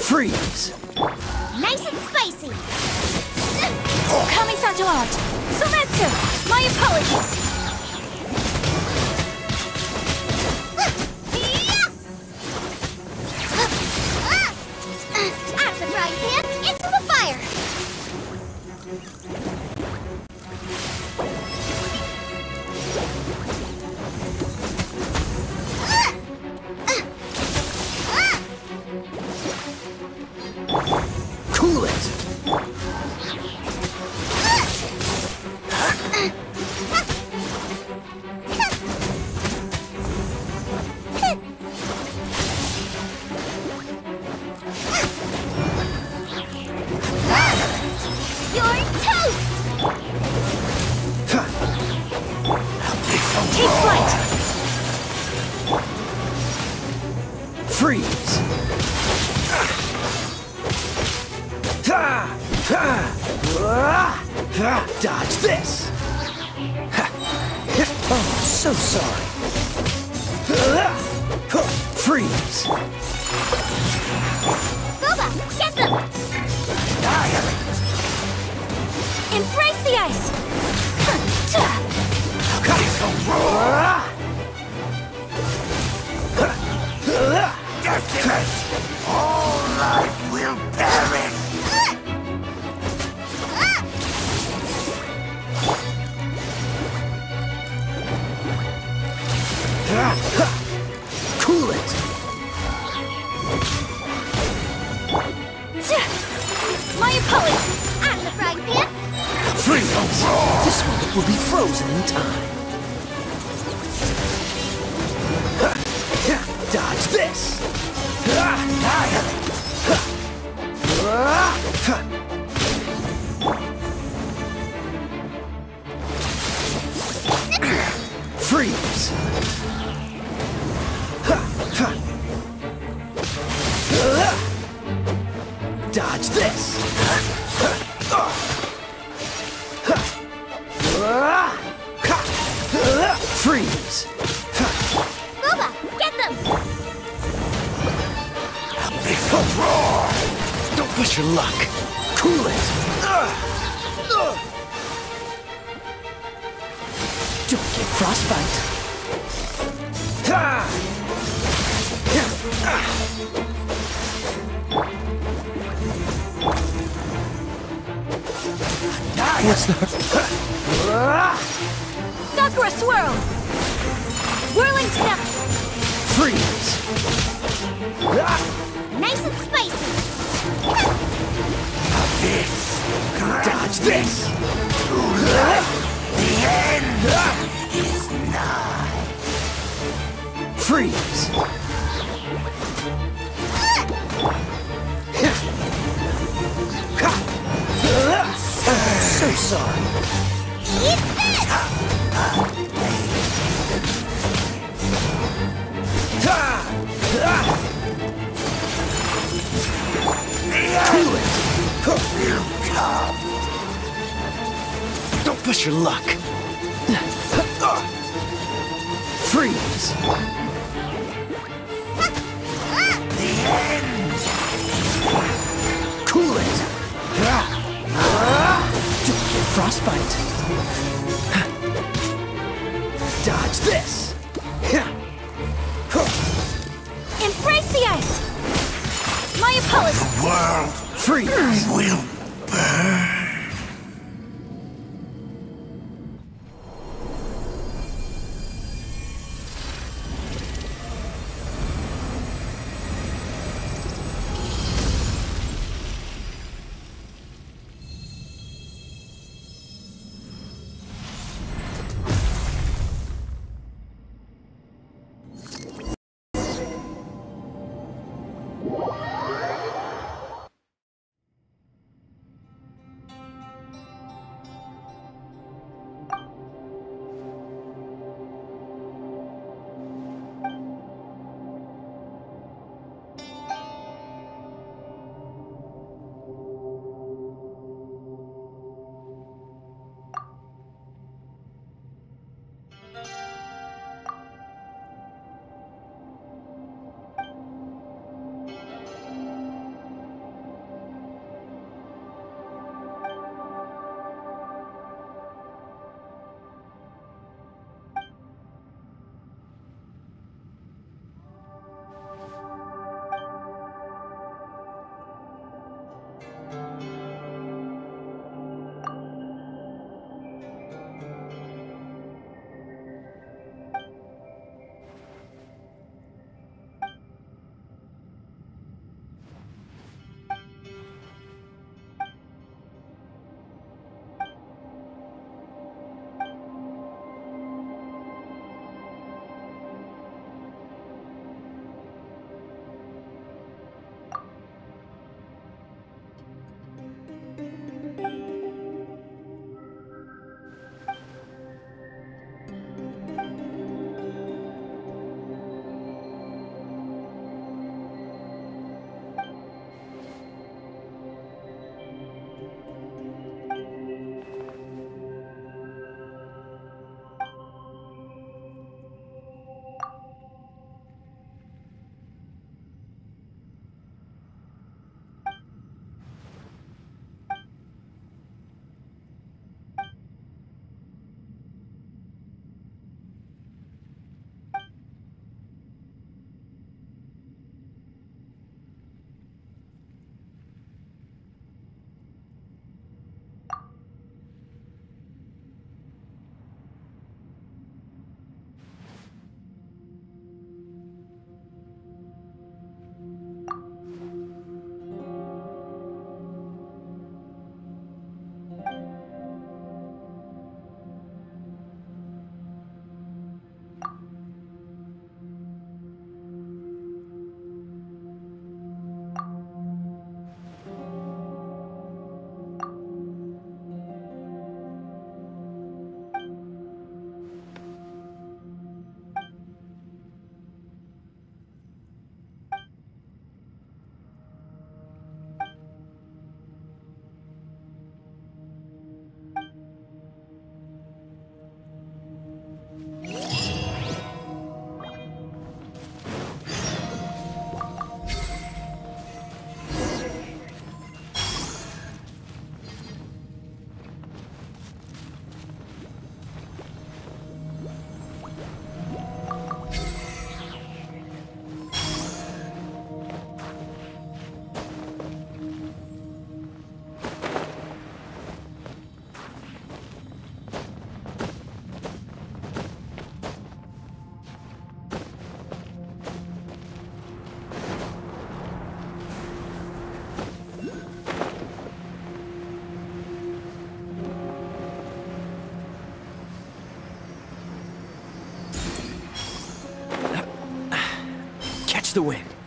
Freeze! Nice and spicy! Kami-sato out! Sometsu! My apologies! Out of the frying pan, into the fire! Cool it! You're toast! Take flight! Freeze! Dodge this! Oh, so sorry. Freeze! Boba, get them! Embrace the ice! All life will perish! Cool it! My apologies! Out of the frying pan! Freeze! This one will be frozen in time. Dodge this! Freeze! Dodge this! Freeze! Boba, get them! Don't push your luck! Cool it! Don't get frostbite! What's that? Sakura swirl! Whirling snap! Freeze! Nice and spicy! Dodge this! The end is nigh. Freeze! So sorry. Eat this! Cool it! Don't push your luck. Freeze! Cool it! Don't get frostbite. Dodge this! Embrace the ice! My apologies! World Freeze! will burn. Catch the wind.